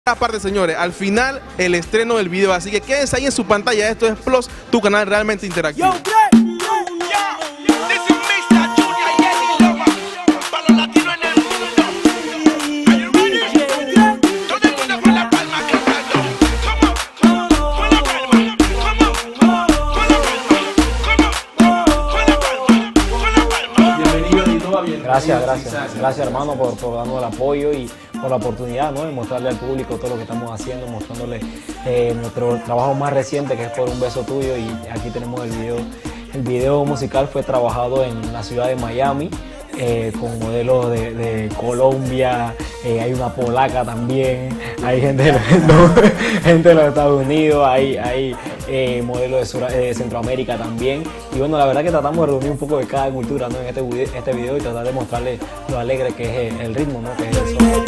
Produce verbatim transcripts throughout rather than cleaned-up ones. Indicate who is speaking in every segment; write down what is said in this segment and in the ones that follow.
Speaker 1: Aparte, señores, al final el estreno del video, así que quédense ahí en su pantalla. Esto es Plus, tu canal realmente interactivo. Yo,
Speaker 2: Gracias, gracias, gracias hermano por, por darnos el apoyo y por la oportunidad, ¿no?, de mostrarle al público todo lo que estamos haciendo, mostrándole eh, nuestro trabajo más reciente, que es Por un beso tuyo, y aquí tenemos el video. El video musical fue trabajado en la ciudad de Miami, eh, con modelos de, de Colombia, eh, hay una polaca también, hay gente de, no, gente de los Estados Unidos, hay, hay eh, modelos de, Sur, de Centroamérica también. Y bueno, la verdad que tratamos de reunir un poco de cada cultura, ¿no?, en este video, este video y tratar de mostrarle lo alegre que es el, el ritmo, ¿no?, que es el son.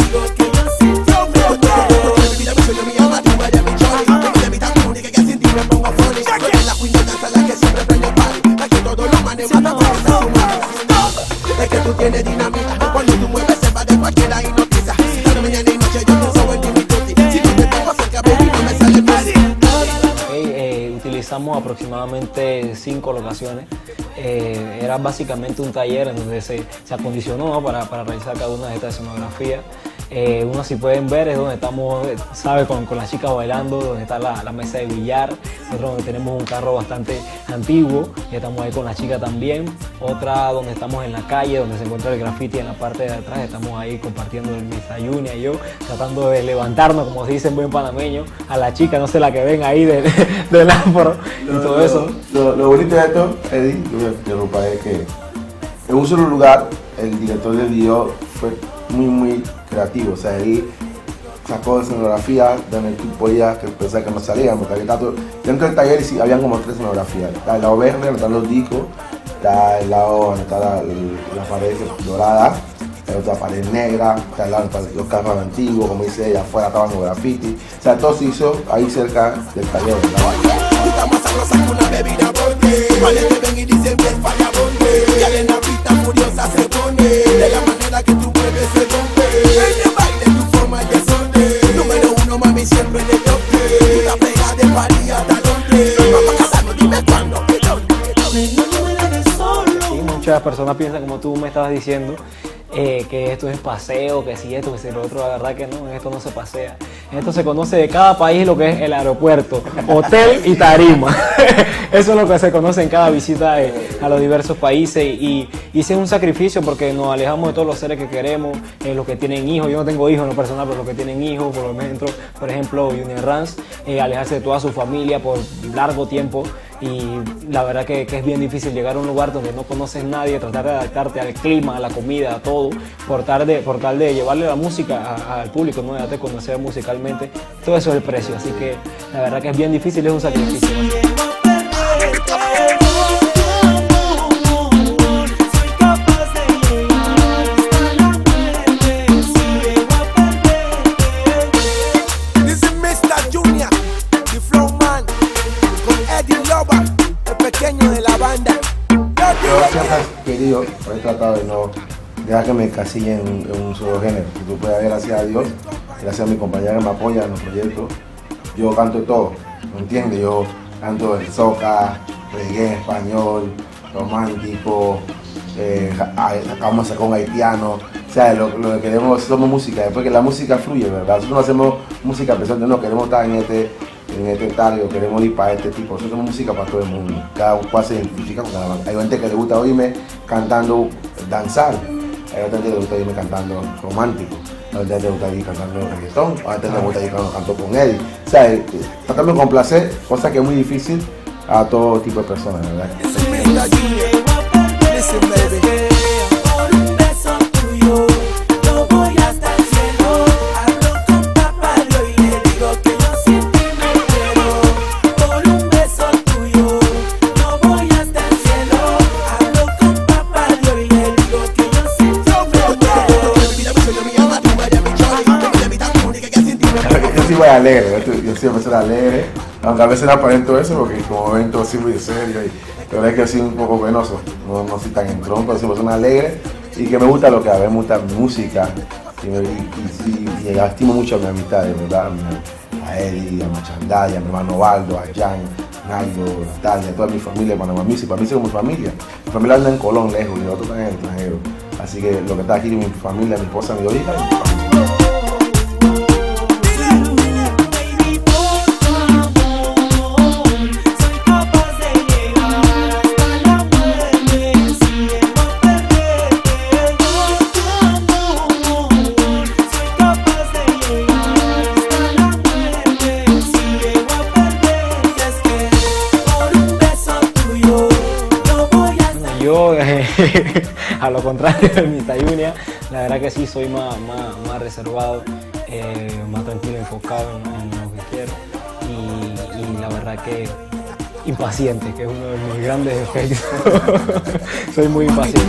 Speaker 3: Es que tú tienes dinamita, cuando tú mueves se va de cualquiera y no pisa. Cada mañana y noche yo te soy el limituti. Si no te tengo cerca, baby, no me sale fácil.
Speaker 2: Okay, eh, utilizamos aproximadamente cinco locaciones. Eh, era básicamente un taller en donde se, se acondicionó para, para realizar cada una de estas escenografías. Eh, uno, si pueden ver, es donde estamos, ¿sabe?, con, con las chicas bailando, donde está la, la mesa de billar. Nosotros donde tenemos un carro bastante antiguo y estamos ahí con las chicas también. Otra donde estamos en la calle, donde se encuentra el graffiti en la parte de atrás. Estamos ahí compartiendo el mister Junior y yo, tratando de levantarnos, como se dice en buen panameño, a la chica, no sé, la que ven ahí del de, de afro y
Speaker 4: lo,
Speaker 2: todo
Speaker 4: lo,
Speaker 2: eso.
Speaker 4: Lo, lo bonito de esto, Eddy, yo me interrumpa, es que en un solo lugar el director del video fue muy muy creativo, o sea, él sacó escenografía donde tú podías pensar que no salían, porque había tanto, dentro del taller sí, habían como tres escenografías. Está el lado verde, donde están los discos, está el lado donde está la, la pared dorada, la otra pared negra, está el lado donde están los carros antiguos, como dice ella, afuera estaban los graffiti, o sea, todo se hizo ahí cerca del taller.
Speaker 2: Muchas personas piensan, como tú me estabas diciendo, eh, que esto es paseo, que si esto, que si lo otro. La verdad que no, en esto no se pasea. En esto se conoce de cada país lo que es el aeropuerto, hotel y tarima. Eso es lo que se conoce en cada visita eh, a los diversos países. Y hice un sacrificio porque nos alejamos de todos los seres que queremos, eh, los que tienen hijos. Yo no tengo hijos en lo personal, pero los que tienen hijos, por ejemplo, por ejemplo Junior Rans, eh, alejarse de toda su familia por largo tiempo. Y la verdad que, que es bien difícil llegar a un lugar donde no conoces a nadie, tratar de adaptarte al clima, a la comida, a todo, por tal de, por tal de llevarle la música a, al público, no darte a conocer musicalmente. Todo eso es el precio, así que la verdad que es bien difícil, es un sacrificio.
Speaker 4: Yo siempre he querido, he tratado de no dejar que me encasillen en, en un solo género. Si tú puedes ver, gracias a Dios, gracias a mi compañera que me apoya en los proyectos, yo canto de todo, ¿me entiendes? Yo canto el soca, reggae en español, romántico, eh, acabamos de sacar un haitiano, o sea, lo, lo que queremos, somos música, porque la música fluye, ¿verdad? Nosotros no hacemos música pensando, no, queremos estar en este, en este estadio, queremos ir para este tipo, nosotros hacemos música para todo el mundo, cada cual se identifica con cada uno. Hay gente que le gusta oírme cantando, danzar, hay otra gente que le gusta oírme cantando romántico, hay otra gente que le gusta oírme cantando reggaetón, hay otra gente que le gusta oírme cuando canto con Eddy, o sea, tratando de complacer, cosa que es muy difícil a todo tipo de personas, ¿verdad? Voy alegre, yo, yo siempre soy alegre, aunque a veces no aparento eso porque como evento así muy serio y la verdad es que soy un poco penoso, no, no soy tan entrón, pero siempre soy alegre y que me gusta lo que hago, me gusta mi música, Y, me, y, y, y, y estimo mucho a mi amistad, de verdad, a Eddy, a Machandaya, a mi hermano Waldo, a Jan, Naldo, Natalia, a toda mi familia, Panama, y para mí es como mi familia. Mi familia anda en Colón, lejos, y los otros están en el extranjero. Así que lo que está aquí es mi familia, mi esposa, mi hija y mi familia.
Speaker 2: Yo, eh, a lo contrario de mi Tayunia, la verdad que sí soy más, más, más reservado, eh, más tranquilo, enfocado en, en lo que quiero y, y la verdad que impaciente, que es uno de mis grandes defectos. Soy muy impaciente.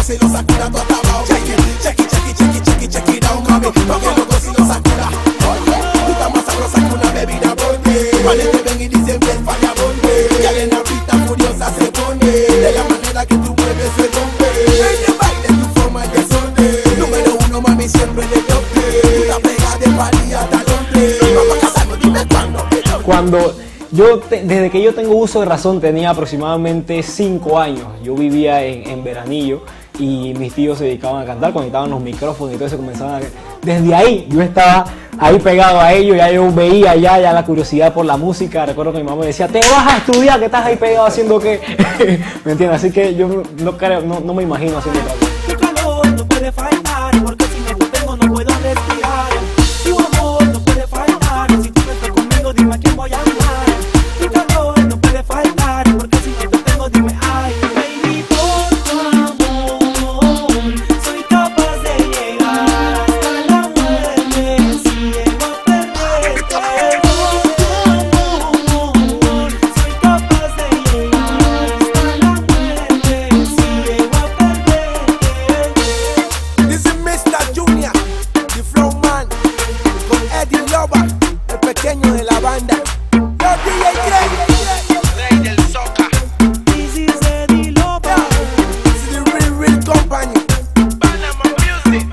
Speaker 2: Cuando yo, te, desde que yo tengo uso de razón, tenía aproximadamente cinco años. Yo vivía en, en Veranillo y mis tíos se dedicaban a cantar, conectaban los micrófonos y todo eso comenzaban a... Desde ahí yo estaba ahí pegado a ellos, ya yo veía ya, ya la curiosidad por la música. Recuerdo que mi mamá me decía, te vas a estudiar, que estás ahí pegado haciendo qué. ¿Me entiendes? Así que yo no, creo, no, no me imagino haciendo algo.
Speaker 5: Tu calor no puede faltar, porque si no te tengo no puedo respirar. Tu amor no puede faltar, si tú no estás conmigo dime a quién voy a amar. Tu calor no puede faltar, porque si no te tengo dime ay. Baby, por tu amor soy capaz de llegar hasta la muerte. Si llego a perderte por tu amor, soy capaz de llegar hasta la muerte. Si llego a perderte.
Speaker 3: This is mister Junior, the flow man, con Eddy Lover, el pequeño de la banda. Yo D J Rey del Soca.
Speaker 5: This is Eddy Lover.
Speaker 3: This is the real, real company. Panama Music.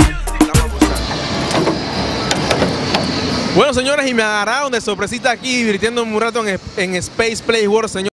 Speaker 1: Bueno, señores, y me agarraron de sorpresita aquí divirtiéndome un rato en, en Space Play World, señores.